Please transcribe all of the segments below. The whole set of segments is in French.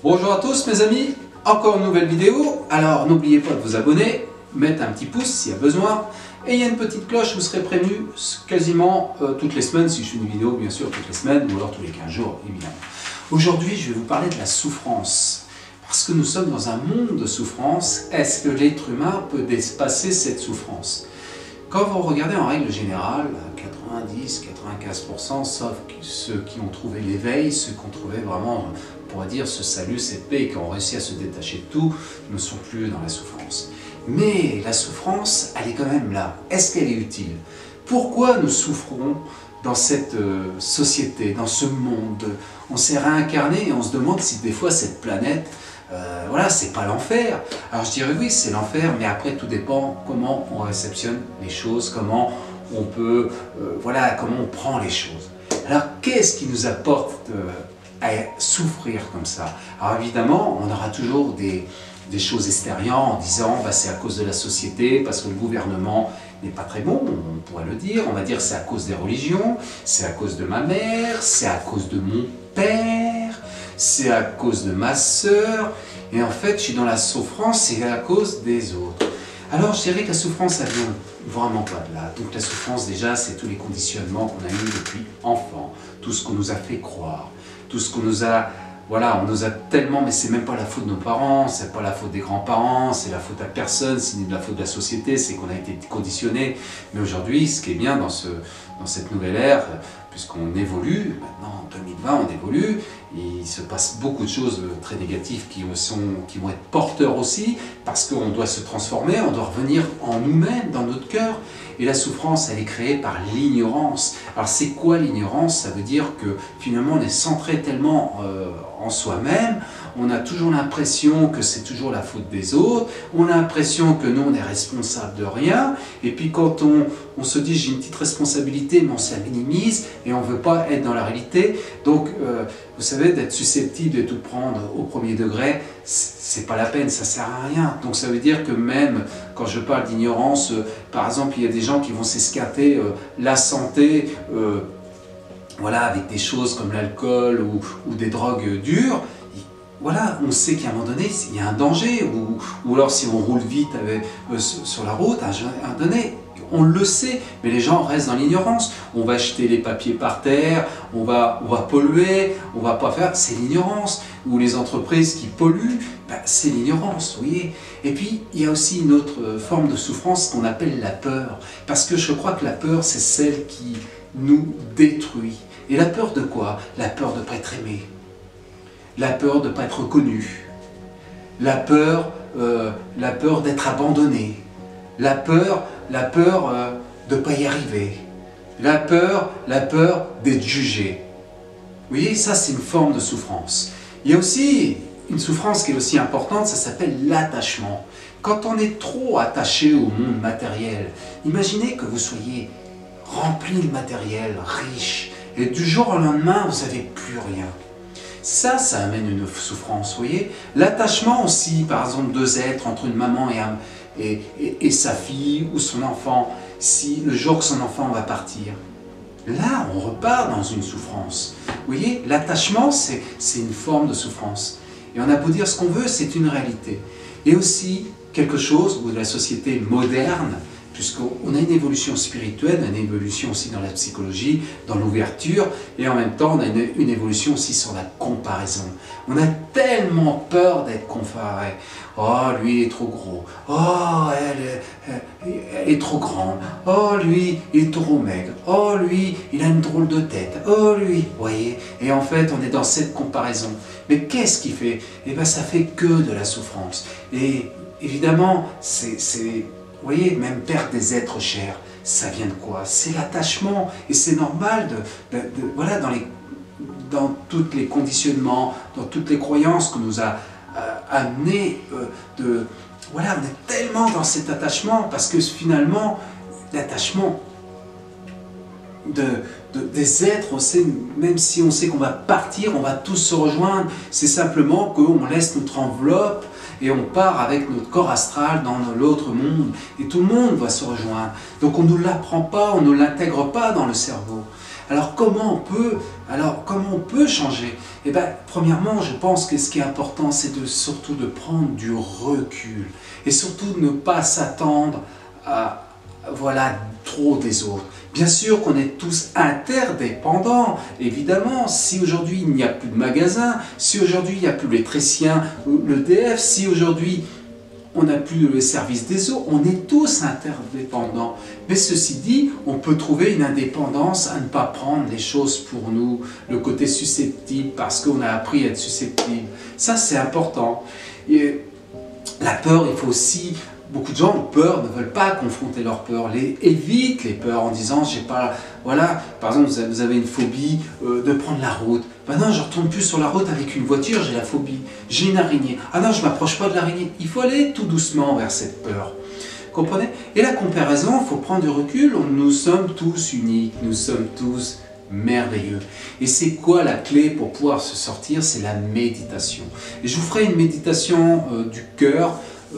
Bonjour à tous mes amis, encore une nouvelle vidéo. Alors n'oubliez pas de vous abonner, mettre un petit pouce s'il y a besoin. Et il y a une petite cloche, vous serez prévenu quasiment toutes les semaines, si je fais une vidéo bien sûr toutes les semaines, ou alors tous les 15 jours évidemment. Aujourd'hui je vais vous parler de la souffrance. Parce que nous sommes dans un monde de souffrance, est-ce que l'être humain peut dépasser cette souffrance? Quand vous regardez en règle générale, 90-95%, sauf ceux qui ont trouvé l'éveil, ceux qui ont trouvé vraiment, on pourrait dire, ce salut, cette paix, et qui ont réussi à se détacher de tout, ne sont plus dans la souffrance. Mais la souffrance, elle est quand même là. Est-ce qu'elle est utile? Pourquoi nous souffrons dans cette société, dans ce monde? On s'est réincarné et on se demande si des fois cette planète, voilà, c'est pas l'enfer. Alors je dirais oui, c'est l'enfer, mais après tout dépend comment on réceptionne les choses, comment on peut, voilà, comment on prend les choses. Alors qu'est-ce qui nous apporte à souffrir comme ça? Alors évidemment, on aura toujours des choses extérieures en disant bah, c'est à cause de la société, parce que le gouvernement n'est pas très bon, on pourrait le dire. On va dire c'est à cause des religions, c'est à cause de ma mère, c'est à cause de mon père, c'est à cause de ma sœur, et en fait je suis dans la souffrance, c'est à cause des autres. Alors je dirais que la souffrance, ça vient vraiment pas de là. Donc la souffrance déjà, c'est tous les conditionnements qu'on a eus depuis enfant, tout ce qu'on nous a fait croire, tout ce qu'on nous a... Voilà, on nous a tellement, mais c'est même pas la faute de nos parents, c'est pas la faute des grands-parents, c'est la faute à personne, c'est ni de la faute de la société, c'est qu'on a été conditionné. Mais aujourd'hui, ce qui est bien dans cette nouvelle ère, puisqu'on évolue, maintenant en 2020 on évolue, il se passe beaucoup de choses très négatives qui vont être porteurs aussi, parce qu'on doit se transformer, on doit revenir en nous-mêmes, dans notre cœur. Et la souffrance, elle est créée par l'ignorance. Alors c'est quoi l'ignorance? Ça veut dire que finalement on est centré tellement en soi-même, on a toujours l'impression que c'est toujours la faute des autres, on a l'impression que nous on est responsable de rien, et puis quand on se dit j'ai une petite responsabilité, mais on se la minimise, et on ne veut pas être dans la réalité. Donc vous savez, d'être susceptible de tout prendre au premier degré, c'est pas la peine, ça sert à rien. Donc ça veut dire que même quand je parle d'ignorance, par exemple il y a des gens qui vont s'escaper la santé, voilà, avec des choses comme l'alcool ou des drogues dures. Voilà, on sait qu'à un moment donné, il y a un danger, ou alors si on roule vite sur la route, à un moment donné, on le sait, mais les gens restent dans l'ignorance. On va jeter les papiers par terre, on va polluer, on va pas faire, c'est l'ignorance. Ou les entreprises qui polluent, ben, c'est l'ignorance, vous voyez. Et puis, il y a aussi une autre forme de souffrance qu'on appelle la peur. Parce que je crois que la peur, c'est celle qui nous détruit. Et la peur de quoi? La peur de ne pas être aimé. La peur de ne pas être reconnu, la peur d'être abandonné, la peur de ne pas y arriver, la peur d'être jugé. Vous voyez, ça c'est une forme de souffrance. Il y a aussi une souffrance qui est aussi importante, ça s'appelle l'attachement. Quand on est trop attaché au monde matériel, imaginez que vous soyez rempli de matériel, riche, et du jour au lendemain, vous n'avez plus rien. Ça amène une souffrance, vous voyez. L'attachement aussi, par exemple, deux êtres entre une maman et sa fille ou son enfant, si le jour que son enfant va partir, là, on repart dans une souffrance. Vous voyez, l'attachement, c'est une forme de souffrance. Et on a beau dire ce qu'on veut, c'est une réalité. Et aussi, quelque chose où la société moderne, puisqu'on a une évolution spirituelle, une évolution aussi dans la psychologie, dans l'ouverture, et en même temps on a une évolution aussi sur la comparaison. On a tellement peur d'être comparé. Oh, lui il est trop gros. Oh, elle est trop grande. Oh, lui il est trop maigre. Oh, lui il a une drôle de tête. Oh, lui, vous voyez. Et en fait on est dans cette comparaison. Mais qu'est-ce qui fait? Eh bien ça fait que de la souffrance. Et évidemment, vous voyez, même perdre des êtres chers, ça vient de quoi? C'est l'attachement. Et c'est normal voilà, dans tous les conditionnements, dans toutes les croyances qu'on nous a amenés, voilà, on est tellement dans cet attachement, parce que finalement, l'attachement des êtres, on sait, même si on sait qu'on va partir, on va tous se rejoindre, c'est simplement qu'on laisse notre enveloppe et on part avec notre corps astral dans l'autre monde, et tout le monde va se rejoindre. Donc on ne nous l'apprend pas, on ne l'intègre pas dans le cerveau. comment on peut changer? Eh bien, premièrement, je pense que ce qui est important, c'est surtout de prendre du recul et surtout de ne pas s'attendre à, voilà, trop des autres. Bien sûr qu'on est tous interdépendants, évidemment. Si aujourd'hui il n'y a plus de magasins, si aujourd'hui il n'y a plus l'électricien ou l'EDF, si aujourd'hui on n'a plus le service des eaux, on est tous interdépendants. Mais ceci dit, on peut trouver une indépendance à ne pas prendre les choses pour nous, le côté susceptible, parce qu'on a appris à être susceptible. Ça, c'est important. Et la peur, il faut aussi... Beaucoup de gens ont peur, ne veulent pas confronter leur peur, évitent les peurs en disant j'ai pas... Voilà, par exemple, vous avez une phobie de prendre la route. Ben non, je ne retourne plus sur la route avec une voiture, j'ai la phobie. J'ai une araignée. Ah non, je ne m'approche pas de l'araignée. Il faut aller tout doucement vers cette peur. Comprenez? Et la comparaison, il faut prendre du recul. Nous sommes tous uniques, nous sommes tous merveilleux. Et c'est quoi la clé pour pouvoir se sortir? C'est la méditation. Et je vous ferai une méditation du cœur.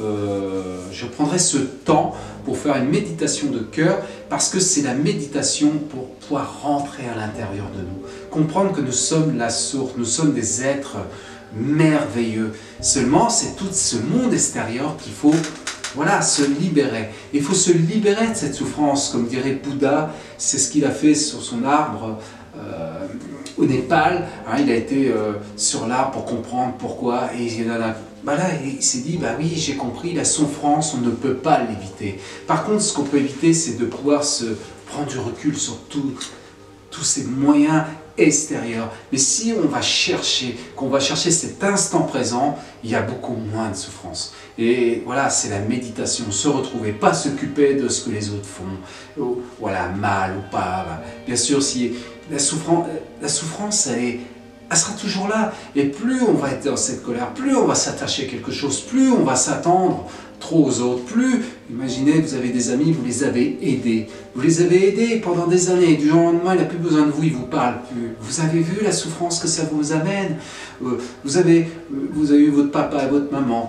Je prendrai ce temps pour faire une méditation de cœur parce que c'est la méditation pour pouvoir rentrer à l'intérieur de nous, comprendre que nous sommes la source, nous sommes des êtres merveilleux. Seulement, c'est tout ce monde extérieur qu'il faut, voilà, se libérer. Il faut se libérer de cette souffrance, comme dirait Bouddha, c'est ce qu'il a fait sur son arbre au Népal. Hein, il a été sur l'arbre pour comprendre pourquoi, et il en a... Là, il s'est dit, bah oui, j'ai compris, la souffrance, on ne peut pas l'éviter. Par contre, ce qu'on peut éviter, c'est de pouvoir se prendre du recul sur tous ces moyens extérieurs. Mais si on va chercher, qu'on va chercher cet instant présent, il y a beaucoup moins de souffrance. Et voilà, c'est la méditation, se retrouver, pas s'occuper de ce que les autres font, voilà, mal ou pas. Bien sûr, si la souffrance, elle sera toujours là. Et plus on va être dans cette colère, plus on va s'attacher à quelque chose, plus on va s'attendre trop aux autres, plus, imaginez, vous avez des amis, vous les avez aidés. Vous les avez aidés pendant des années, du jour au lendemain, il n'a plus besoin de vous, il ne vous parle plus. Vous avez vu la souffrance que ça vous amène. Vous avez eu votre papa et votre maman.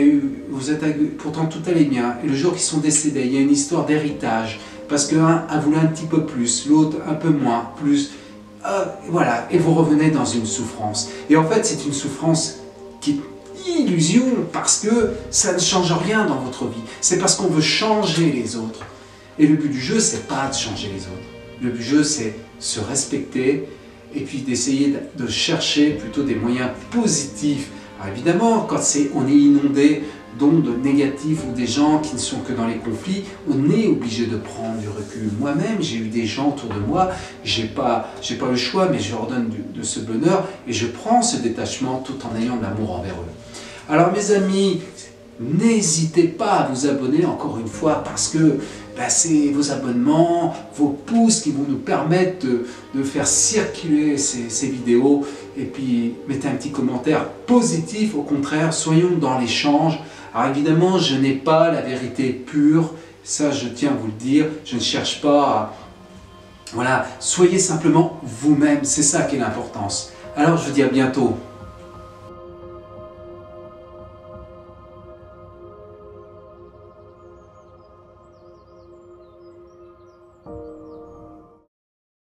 Pourtant tout allait bien. Et le jour qu'ils sont décédés, il y a une histoire d'héritage. Parce qu'un a voulu un petit peu plus, l'autre un peu moins, plus... voilà, et vous revenez dans une souffrance. Et en fait, c'est une souffrance qui est illusion, parce que ça ne change rien dans votre vie. C'est parce qu'on veut changer les autres. Et le but du jeu, c'est pas de changer les autres. Le but du jeu, c'est se respecter, et puis d'essayer de chercher plutôt des moyens positifs. Alors évidemment, quand on est inondé d'ondes négatives ou des gens qui ne sont que dans les conflits, on est obligé de prendre du recul. Moi-même, j'ai eu des gens autour de moi, j'ai pas le choix, mais je leur donne de ce bonheur et je prends ce détachement tout en ayant de l'amour envers eux. Alors mes amis, n'hésitez pas à vous abonner encore une fois parce que c'est vos abonnements, vos pouces qui vont nous permettre de faire circuler ces vidéos. Et puis mettez un petit commentaire positif, au contraire, soyons dans l'échange. Alors évidemment, je n'ai pas la vérité pure, ça je tiens à vous le dire, je ne cherche pas à... Voilà, soyez simplement vous-même, c'est ça qui est l'importance. Alors je vous dis à bientôt.